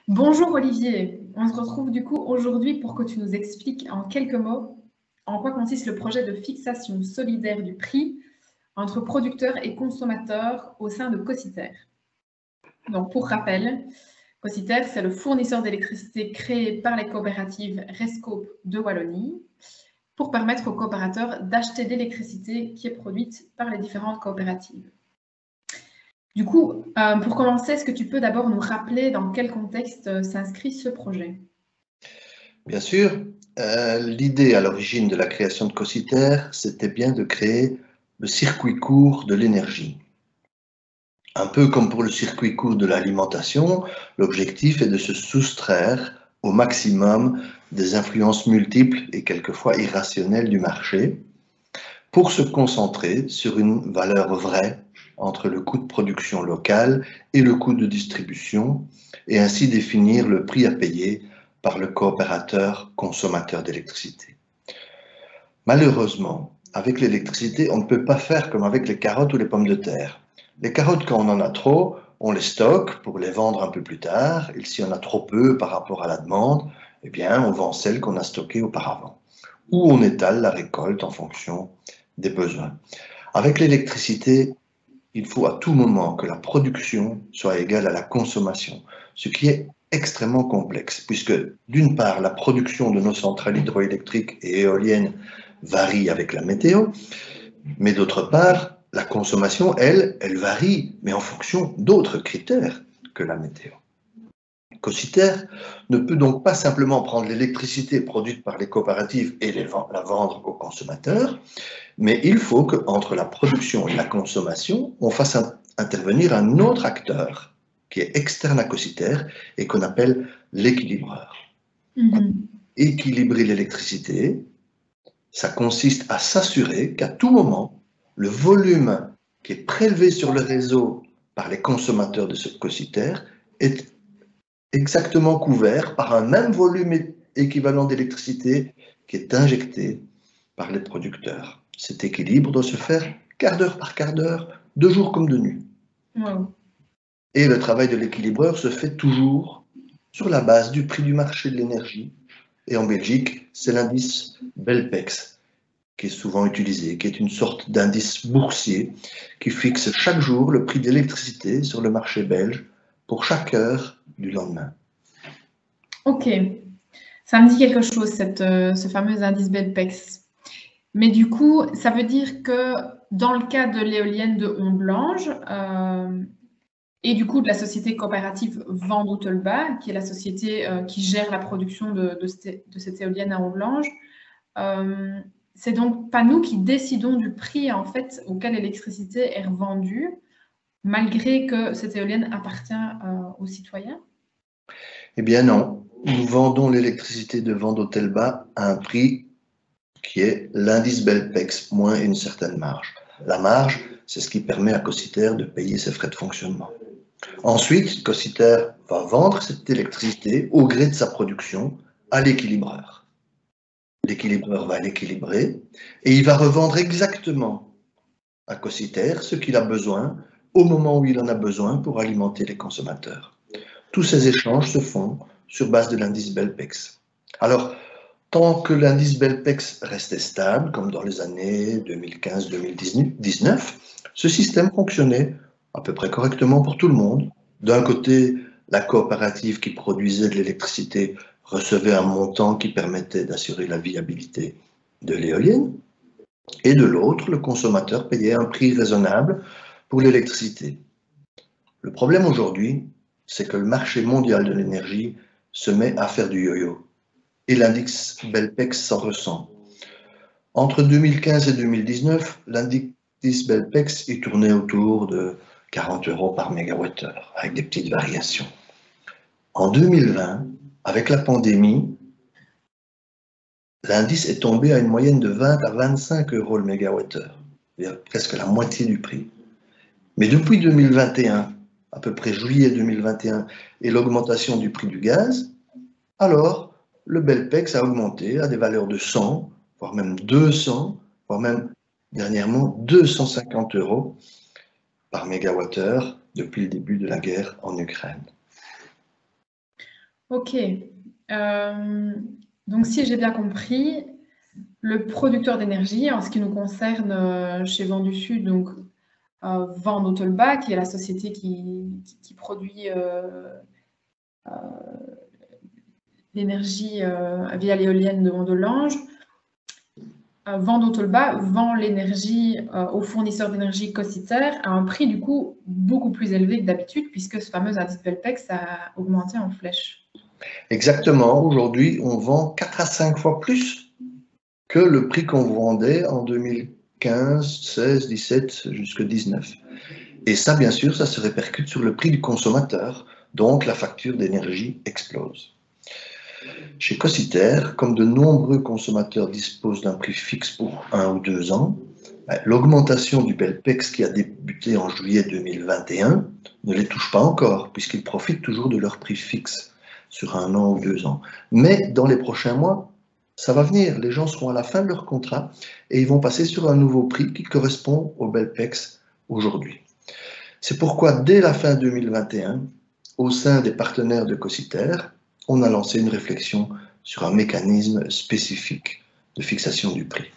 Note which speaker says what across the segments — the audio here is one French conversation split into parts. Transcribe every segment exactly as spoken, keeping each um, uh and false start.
Speaker 1: Bonjour Olivier, on se retrouve du coup aujourd'hui pour que tu nous expliques en quelques mots en quoi consiste le projet de fixation solidaire du prix entre producteurs et consommateurs au sein de Cositer. Donc pour rappel, Cositer, c'est le fournisseur d'électricité créé par les coopératives Rescope de Wallonie pour permettre aux coopérateurs d'acheter de l'électricité qui est produite par les différentes coopératives. Du coup, euh, pour commencer, est-ce que tu peux d'abord nous rappeler dans quel contexte euh, s'inscrit ce projet?
Speaker 2: Bien sûr, euh, l'idée à l'origine de la création de Cositer, c'était bien de créer le circuit court de l'énergie. Un peu comme pour le circuit court de l'alimentation, l'objectif est de se soustraire au maximum des influences multiples et quelquefois irrationnelles du marché pour se concentrer sur une valeur vraie entre le coût de production local et le coût de distribution et ainsi définir le prix à payer par le coopérateur consommateur d'électricité. Malheureusement, avec l'électricité, on ne peut pas faire comme avec les carottes ou les pommes de terre. Les carottes, quand on en a trop, on les stocke pour les vendre un peu plus tard. Et si on a trop peu par rapport à la demande, eh bien, on vend celles qu'on a stockées auparavant. Ou on étale la récolte en fonction des besoins. Avec l'électricité, il faut à tout moment que la production soit égale à la consommation, ce qui est extrêmement complexe, puisque d'une part, la production de nos centrales hydroélectriques et éoliennes varie avec la météo, mais d'autre part, la consommation, elle, elle varie, mais en fonction d'autres critères que la météo. Cositer ne peut donc pas simplement prendre l'électricité produite par les coopératives et les, la vendre aux consommateurs, mais il faut qu'entre la production et la consommation, on fasse un, intervenir un autre acteur qui est externe à Cositer et qu'on appelle l'équilibreur.
Speaker 1: Mm-hmm.
Speaker 2: Équilibrer l'électricité, ça consiste à s'assurer qu'à tout moment, le volume qui est prélevé sur le réseau par les consommateurs de ce Cositer est exactement couvert par un même volume équivalent d'électricité qui est injecté par les producteurs. Cet équilibre doit se faire quart d'heure par quart d'heure, de jour comme de nuit.
Speaker 1: Wow.
Speaker 2: Et le travail de l'équilibreur se fait toujours sur la base du prix du marché de l'énergie. Et en Belgique, c'est l'indice Belpex qui est souvent utilisé, qui est une sorte d'indice boursier qui fixe chaque jour le prix d'électricité sur le marché belge pour chaque heure du lendemain.
Speaker 1: Ok, ça me dit quelque chose, cette, euh, ce fameux indice Belpex. Mais du coup, ça veut dire que dans le cas de l'éolienne de Honde-Lange euh, et du coup de la société coopérative Vendoutelba, qui est la société euh, qui gère la production de, de, cette, de cette éolienne à Honde-Lange, euh, c'est donc pas nous qui décidons du prix en fait auquel l'électricité est revendue, malgré que cette éolienne appartient euh, aux citoyens?
Speaker 2: Eh bien non, nous vendons l'électricité de Vendôtelba à un prix qui est l'indice Belpex moins une certaine marge. La marge, c'est ce qui permet à Cositer de payer ses frais de fonctionnement. Ensuite, Cositer va vendre cette électricité au gré de sa production à l'équilibreur. L'équilibreur va l'équilibrer et il va revendre exactement à Cositer ce qu'il a besoin au moment où il en a besoin pour alimenter les consommateurs. Tous ces échanges se font sur base de l'indice Belpex. Alors, tant que l'indice Belpex restait stable, comme dans les années deux mille quinze deux mille dix-neuf, ce système fonctionnait à peu près correctement pour tout le monde. D'un côté, la coopérative qui produisait de l'électricité recevait un montant qui permettait d'assurer la viabilité de l'éolienne, et de l'autre, le consommateur payait un prix raisonnable pour l'électricité. Le problème aujourd'hui, c'est que le marché mondial de l'énergie se met à faire du yo-yo. Et l'indice Belpex s'en ressent. Entre deux mille quinze et deux mille dix-neuf, l'indice Belpex est tourné autour de quarante euros par mégawattheure, avec des petites variations. En deux mille vingt, avec la pandémie, l'indice est tombé à une moyenne de vingt à vingt-cinq euros le mégawattheure, c'est-à-dire presque la moitié du prix. Mais depuis deux mille vingt et un, à peu près juillet deux mille vingt et un, et l'augmentation du prix du gaz, alors le Belpex a augmenté à des valeurs de cent, voire même deux cents, voire même dernièrement deux cent cinquante euros par mégawattheure depuis le début de la guerre en Ukraine.
Speaker 1: Ok. Euh, donc, si j'ai bien compris, le producteur d'énergie, en ce qui nous concerne euh, chez Vent du Sud, donc euh, Vent d'Autelba, qui est la société qui, qui, qui produit euh, euh, l'énergie euh, via l'éolienne de Vent-de-Lange, euh, Vent d'Autelba vend l'énergie euh, aux fournisseurs d'énergie Cossiter à un prix du coup beaucoup plus élevé que d'habitude, puisque ce fameux indice Belpex a augmenté en flèche.
Speaker 2: Exactement, aujourd'hui, on vend quatre à cinq fois plus que le prix qu'on vendait en deux mille quinze, seize, dix-sept, jusqu'à dix-neuf. Et ça, bien sûr, ça se répercute sur le prix du consommateur, donc la facture d'énergie explose. Chez Cossiter, comme de nombreux consommateurs disposent d'un prix fixe pour un ou deux ans, l'augmentation du Belpex qui a débuté en juillet deux mille vingt et un ne les touche pas encore, puisqu'ils profitent toujours de leur prix fixe sur un an ou deux ans. Mais dans les prochains mois, ça va venir. Les gens seront à la fin de leur contrat et ils vont passer sur un nouveau prix qui correspond au Belpex aujourd'hui. C'est pourquoi, dès la fin deux mille vingt et un, au sein des partenaires de Cossiter, on a lancé une réflexion sur un mécanisme spécifique de fixation du prix.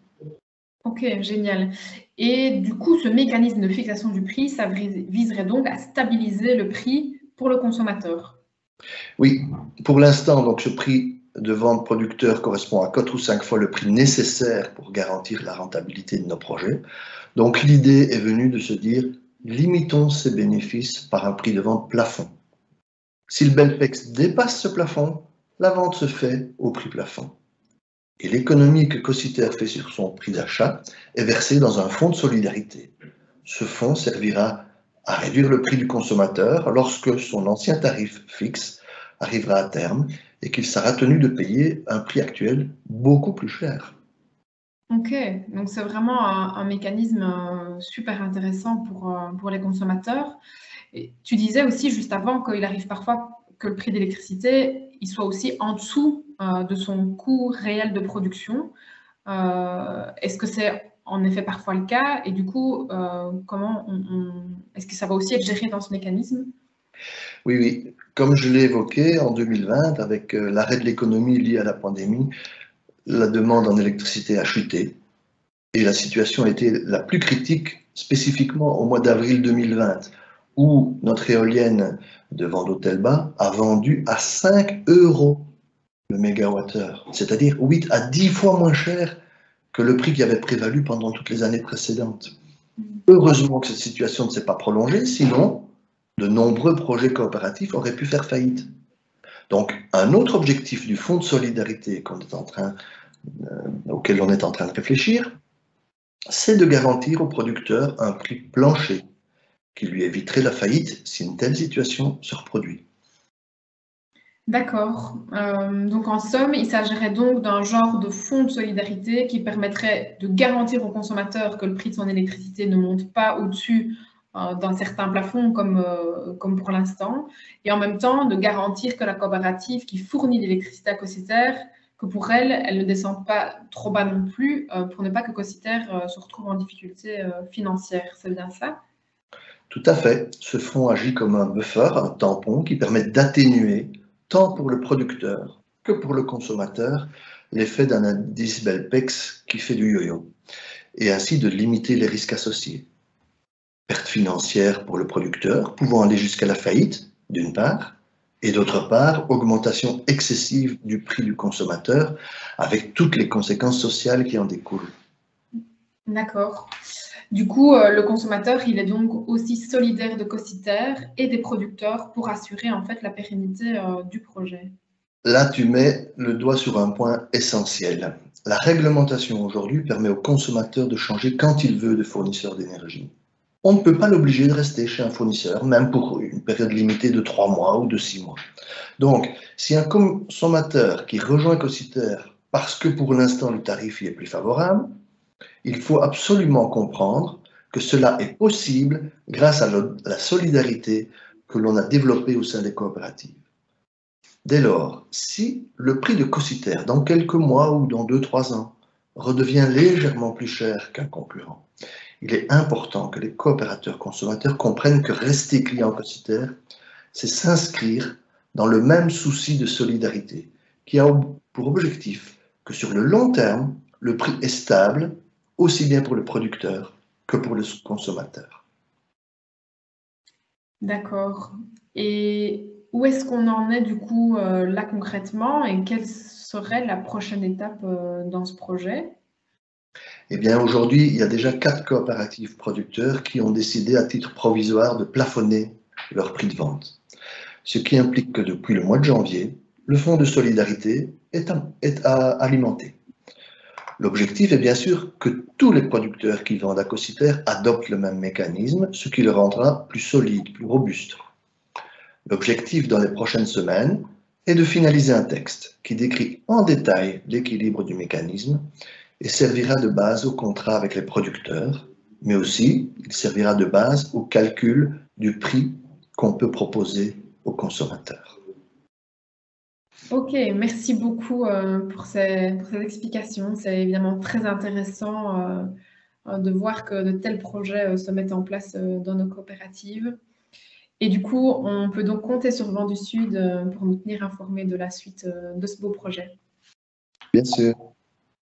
Speaker 1: Ok, génial. Et du coup, ce mécanisme de fixation du prix, ça viserait donc à stabiliser le prix pour le consommateur.
Speaker 2: Oui, pour l'instant, donc ce prix de vente producteur correspond à quatre ou cinq fois le prix nécessaire pour garantir la rentabilité de nos projets. Donc l'idée est venue de se dire, limitons ces bénéfices par un prix de vente plafond. Si le Belpex dépasse ce plafond, la vente se fait au prix plafond. Et l'économie que Cossiter fait sur son prix d'achat est versée dans un fonds de solidarité. Ce fonds servira à réduire le prix du consommateur lorsque son ancien tarif fixe arrivera à terme et qu'il sera tenu de payer un prix actuel beaucoup plus cher.
Speaker 1: Ok, donc c'est vraiment un, un mécanisme euh, super intéressant pour, euh, pour les consommateurs. Et tu disais aussi juste avant qu'il arrive parfois que le prix d'électricité il soit aussi en dessous euh, de son coût réel de production. Euh, est-ce que c'est en effet parfois le cas? Et du coup, euh, comment on, on... est-ce que ça va aussi être géré dans ce mécanisme?
Speaker 2: Oui, oui. Comme je l'ai évoqué, en deux mille vingt, avec euh, l'arrêt de l'économie lié à la pandémie, la demande en électricité a chuté et la situation a été la plus critique spécifiquement au mois d'avril deux mille vingt, où notre éolienne de Vent-d'Autelba a vendu à cinq euros le mégawattheure, c'est-à-dire huit à dix fois moins cher que le prix qui avait prévalu pendant toutes les années précédentes. Heureusement que cette situation ne s'est pas prolongée, sinon de nombreux projets coopératifs auraient pu faire faillite. Donc, un autre objectif du Fonds de solidarité qu'on est en train, euh, auquel on est en train de réfléchir, c'est de garantir au producteur un prix plancher qui lui éviterait la faillite si une telle situation se reproduit.
Speaker 1: D'accord. Euh, donc en somme, il s'agirait donc d'un genre de fonds de solidarité qui permettrait de garantir au consommateur que le prix de son électricité ne monte pas au-dessus euh, d'un certain plafond comme, euh, comme pour l'instant, et en même temps de garantir que la coopérative qui fournit l'électricité à Cossiter, que pour elle, elle ne descende pas trop bas non plus, euh, pour ne pas que Cossiter euh, se retrouve en difficulté euh, financière. C'est bien ça?
Speaker 2: Tout à fait. Ce fonds agit comme un buffer, un tampon qui permet d'atténuer, tant pour le producteur que pour le consommateur, l'effet d'un indice Belpex qui fait du yo-yo, et ainsi de limiter les risques associés. Perte financière pour le producteur, pouvant aller jusqu'à la faillite, d'une part, et d'autre part, augmentation excessive du prix du consommateur, avec toutes les conséquences sociales qui en découlent.
Speaker 1: D'accord. Du coup, euh, le consommateur, il est donc aussi solidaire de Cossiter et des producteurs pour assurer en fait la pérennité euh, du projet.
Speaker 2: Là, tu mets le doigt sur un point essentiel. La réglementation aujourd'hui permet au consommateur de changer quand il veut de fournisseur d'énergie. On ne peut pas l'obliger de rester chez un fournisseur, même pour une période limitée de trois mois ou de six mois. Donc, si un consommateur qui rejoint Cossiter parce que pour l'instant le tarif y est plus favorable, il faut absolument comprendre que cela est possible grâce à la solidarité que l'on a développée au sein des coopératives. Dès lors, si le prix de Cossiter dans quelques mois ou dans deux trois ans redevient légèrement plus cher qu'un concurrent, il est important que les coopérateurs consommateurs comprennent que rester client Cossiter, c'est s'inscrire dans le même souci de solidarité, qui a pour objectif que sur le long terme, le prix est stable, aussi bien pour le producteur que pour le consommateur.
Speaker 1: D'accord. Et où est-ce qu'on en est du coup euh, là concrètement et quelle serait la prochaine étape euh, dans ce projet?
Speaker 2: Eh bien, aujourd'hui, il y a déjà quatre coopératives producteurs qui ont décidé à titre provisoire de plafonner leur prix de vente. Ce qui implique que depuis le mois de janvier, le fonds de solidarité est, à, est à alimenter. L'objectif est bien sûr que tous les producteurs qui vendent à Cossiter adoptent le même mécanisme, ce qui le rendra plus solide, plus robuste. L'objectif dans les prochaines semaines est de finaliser un texte qui décrit en détail l'équilibre du mécanisme et servira de base au contrat avec les producteurs, mais aussi il servira de base au calcul du prix qu'on peut proposer aux consommateurs.
Speaker 1: Ok, merci beaucoup euh, pour, ces, pour ces explications. C'est évidemment très intéressant euh, de voir que de tels projets euh, se mettent en place euh, dans nos coopératives. Et du coup, on peut donc compter sur Vent du Sud euh, pour nous tenir informés de la suite euh, de ce beau projet.
Speaker 2: Bien sûr.